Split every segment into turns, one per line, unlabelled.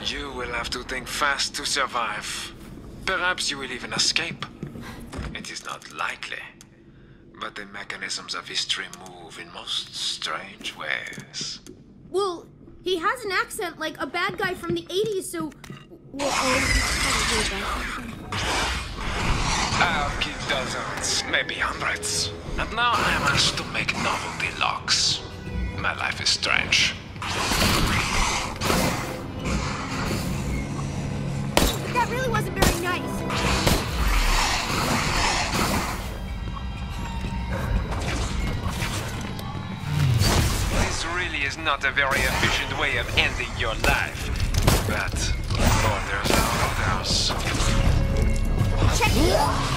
You will have to think fast to survive. Perhaps you will even escape. It is not likely. But the mechanisms of history move in most strange ways.
Well, he has an accent like a bad guy from the 80s, so... Well,
I've killed dozens, maybe hundreds. And now I am asked to make novelty locks. My life is strange.
That really wasn't very nice.
This really is not a very efficient way of ending your life. But orders are orders.
Check it!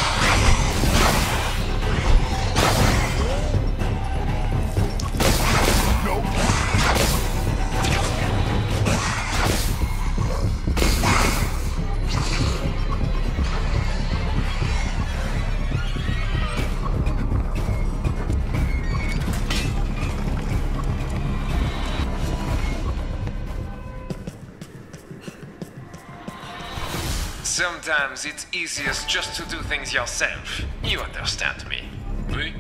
Sometimes it's easiest just to do things yourself. You understand me. Oui?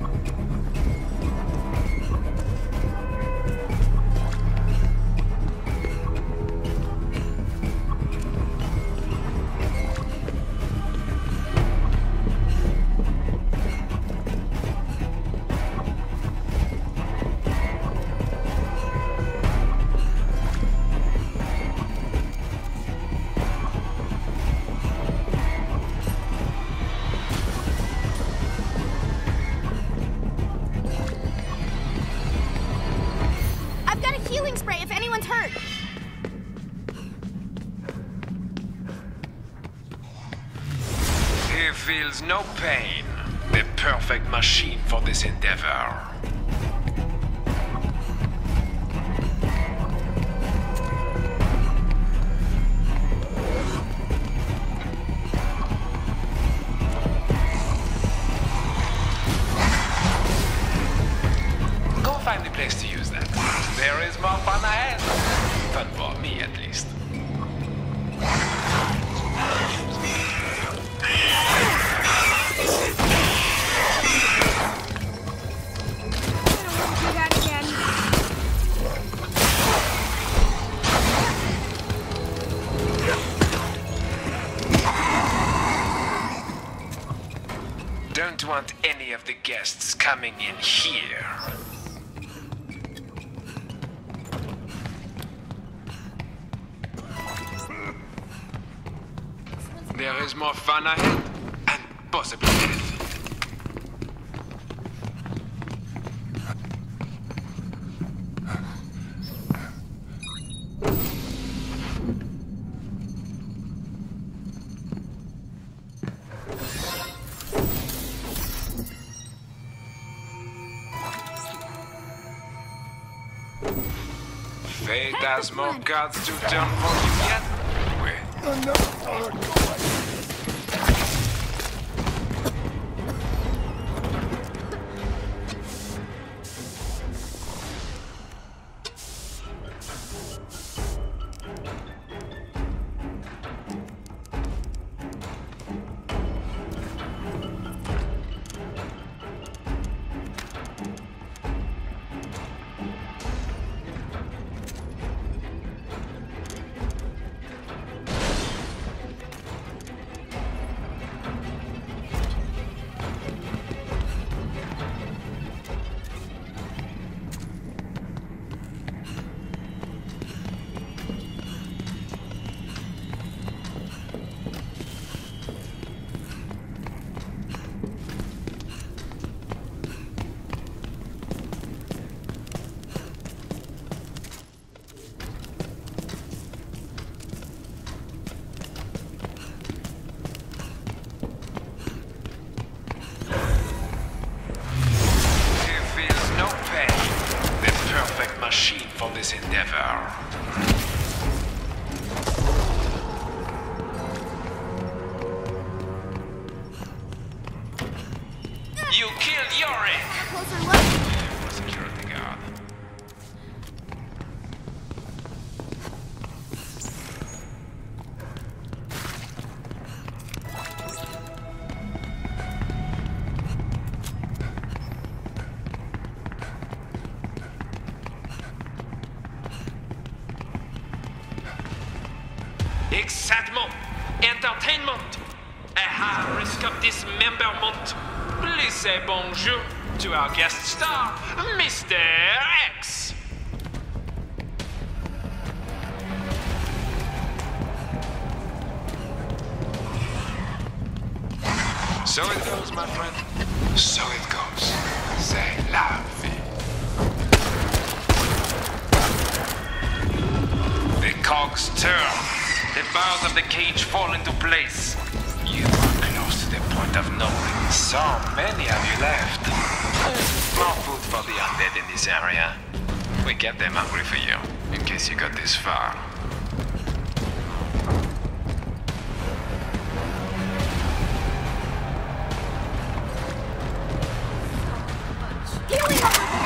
Feels no pain. The perfect machine for this endeavor. Go find the place to use that. There is more fun ahead. Fun for me, at least. Don't want any of the guests coming in here. There is more fun ahead, and possibly death. Fate has more cards to turn for you yet? excitement, entertainment, a high risk of dismemberment. Please say bonjour to our guest star, Mr. X. So it goes, my friend. So it goes. C'est la vie. The cogs turn. The bars of the cage fall into place. You are close to the point of no return. So many of you left. More food for the undead in this area. We kept them hungry for you, in case you got this far.
Healing over here!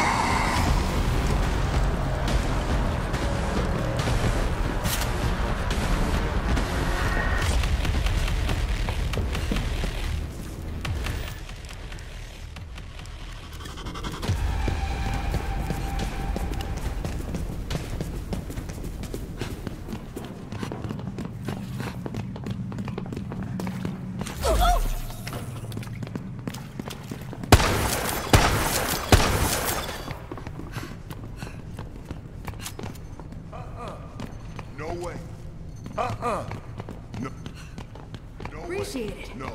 No way. No. No
Appreciate
way.
it.
No.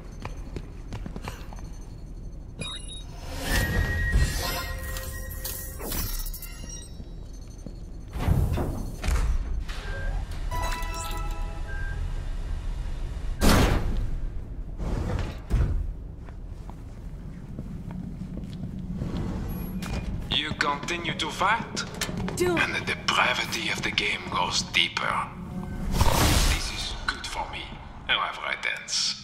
You continue to fight?
Do
And the depravity of the game goes deeper. This is good for me, however I dance.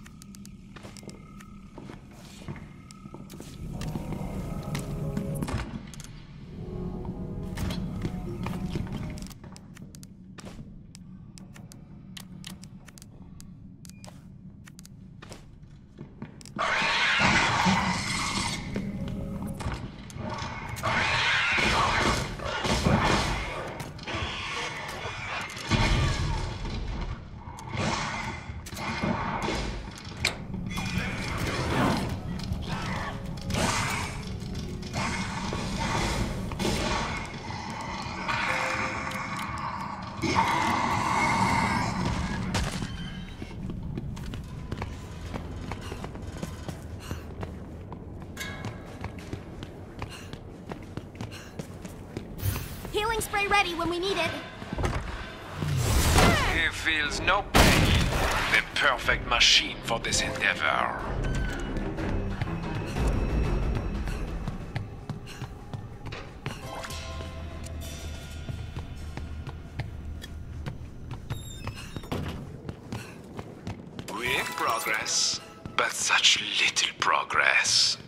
healing spray ready when we need it.
He feels no pain. The perfect machine for this endeavor. Quick progress, but such little progress.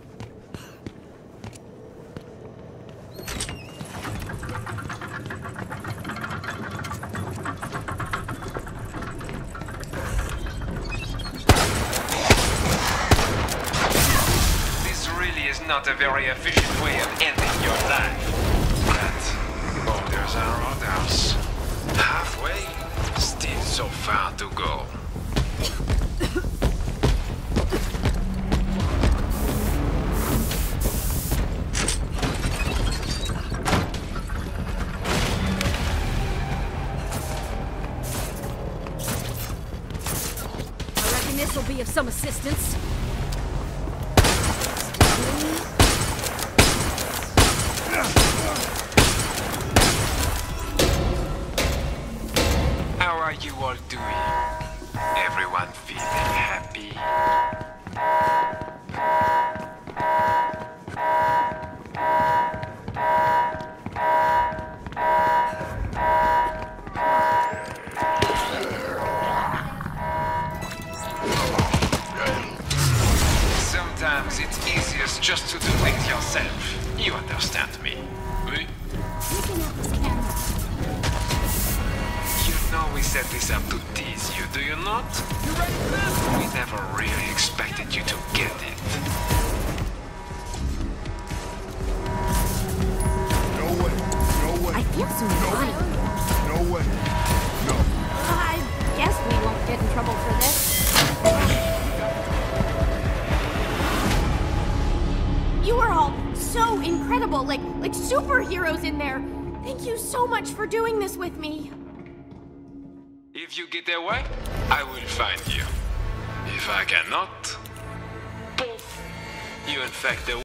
Not a very efficient way of ending your life. But orders are orders. Halfway, still so far to go.
I reckon this will be of some assistance.
How are you all doing? Everyone feeling happy? Sometimes it's easiest just to do things yourself. You understand me? Oui?
Looking at this camera.
You know we set this up to tease you, do you not? You ready for this? We never really expected you to get it.
No way. No way.
I feel so
No.
violent.
No way. No.
get in trouble for this. You are all so incredible, like superheroes in there. Thank you so much for doing this with me.
If you get away, I will find you. If I cannot, poof, you infect the